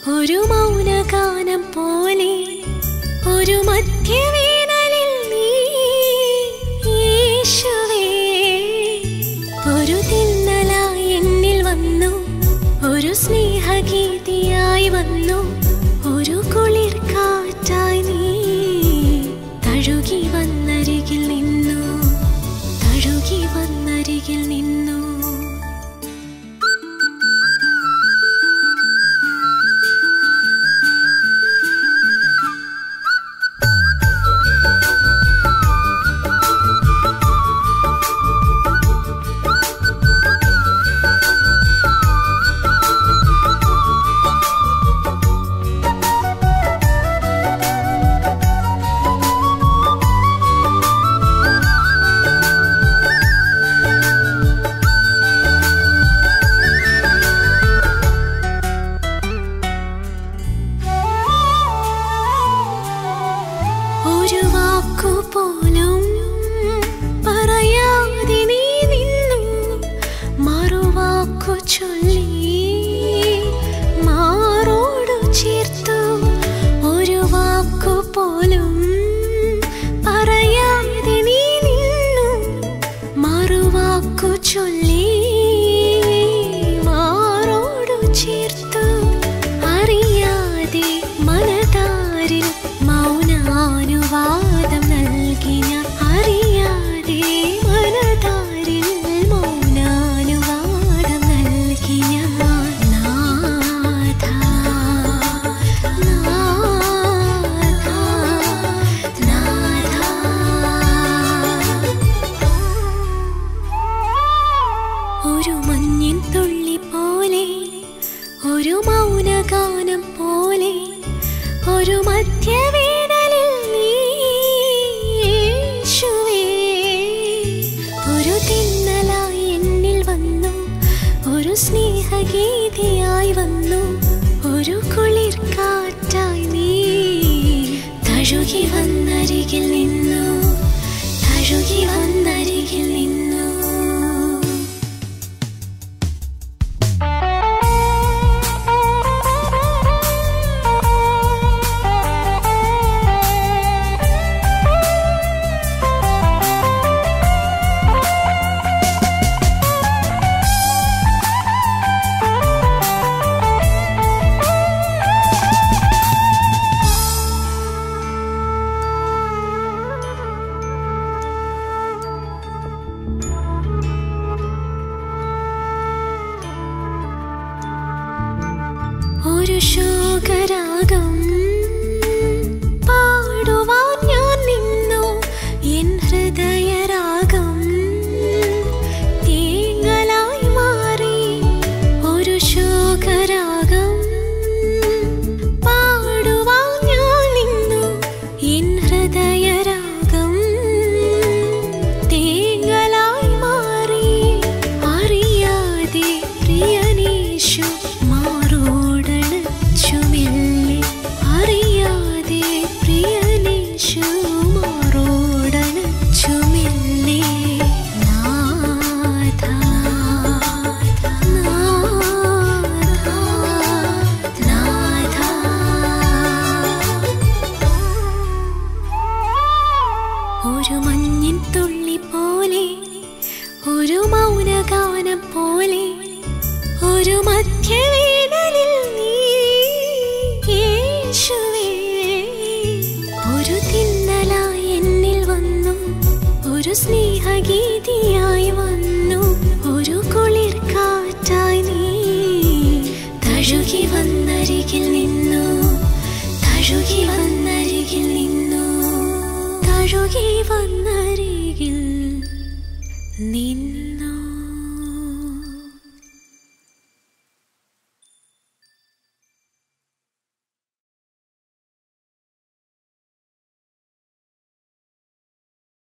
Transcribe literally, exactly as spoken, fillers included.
ഒരു മൗനഗാനം പോലെ ഒരു മധ്യവേനലിൽ നീ യേശുവേ ഒരു തിന്നലായി എന്നിൽ വന്നു ഒരു സ്നേഹഗീതിയായി വന്നു ഒരു കുളിർ കാറ്റായി നീ തഴുകി വന്നരികിൽ നിന്നു തഴുകി വന്നരികിൽ നിന്നു പോലും പറയാതെ നീ നിന്നു മറുവാക്കു ചൊല്ലി മാറോടു ചേർത്തു ഒരു വാക്കു പോലും പറയാതെ നീ നിന്നു മറുവാക്കു ചൊല്ലി മാറോടു ചേർത്തു അറിയാതെ മനതാരിൽ മൗനാനുവാദം നൽകി ഞാൻ അറിയാതെ മനതാരിൽ മൗനാനുവാദം നൽകി ഞാൻ നാഥ നാഥ നാഥ ഒരു മഞ്ഞിൻ തുള്ളി പോലെ ഒരു മൗനഗാനം പോലെ ഒരു മധ്യവേനലിൽ നീ യേശുവേ ഒരു തിന്നലായി എന്നിൽ വന്നു ഒരു സ്നേഹഗീതിയായി വന്നു ഒരു കുളിർ കാറ്റായി നീ തഴുകി വന്നരികിൽ നിന്നു തഴുകി വന്നരികിൽ നിന്നു ഒരു ശോകരാഗം പാടുവാൻ ഞാൻ നിന്നു എൻ ഹൃദയരാഗം തേങ്ങലായി മാറി ഒരു ശോകരാഗം പാടുവാൻ ഞാൻ നിന്നു എൻ ഹൃദയരാഗം തേങ്ങലായി മാറി അറിയാതെ പ്രിയനീശു അറിയാതെ പ്രിയനീശു മാറോടണച്ചുമില്ലേ നാഥ നാഥ ഒരു മഞ്ഞിൻ തുള്ളി പോലെ ഒരു മൗനഗാനം പോലെ ഒരു മധ്യവേനലിൽ നീ യേശുവേ ഒരു തിന്നലായി എന്നിൽ വന്നു ഒരു സ്നേഹഗീതിയായി വന്നു ഒരു കുളിർ കാറ്റായി നീ തഴുകി വന്നരികിൽ നിന്നു തഴുകി വന്നരികിൽ നിന്നു തഴുകി വന്നരികിൽ നിന്നു